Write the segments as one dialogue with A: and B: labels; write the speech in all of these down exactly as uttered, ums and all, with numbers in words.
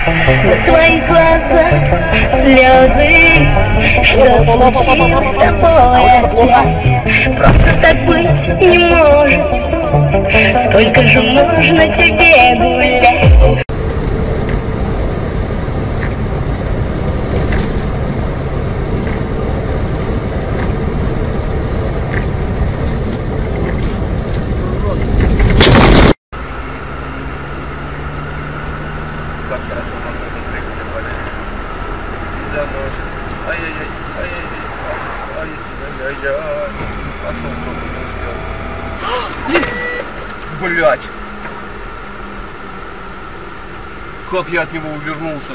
A: На твоих глазах слезы. Что случилось с тобой опять? Просто так быть не может. Сколько же можно тебе гулять?
B: Как хорошо можно запрыгнуть в воде. И заносит. Ай-яй-яй, ай-яй-яй, ай-яй-яй. А что он сделал? Блять! Как я от него увернулся?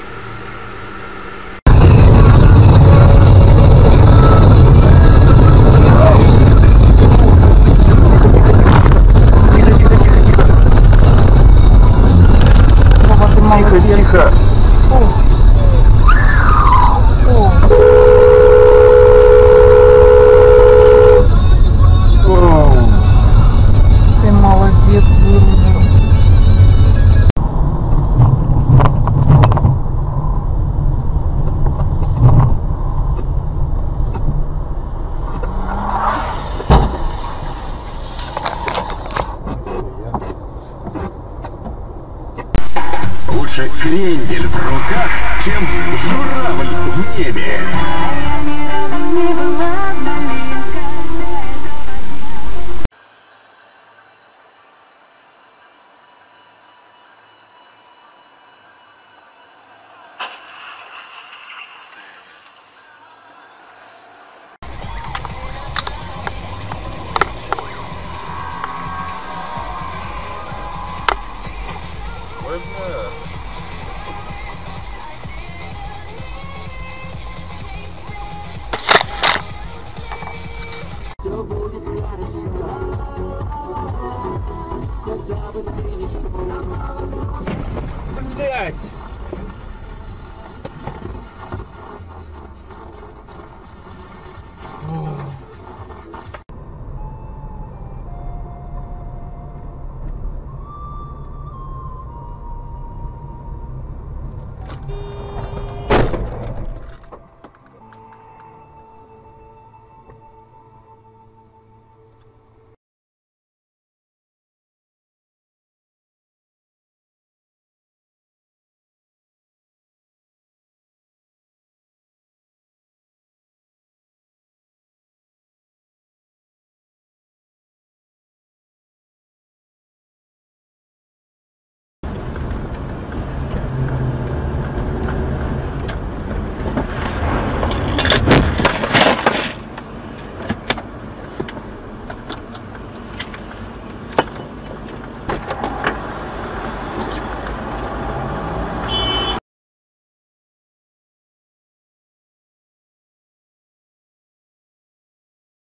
C: Тихо, тихо.
D: Ты молодец, выругал.
C: Лучше крендель в руках, чем журавль в небе.
A: Не была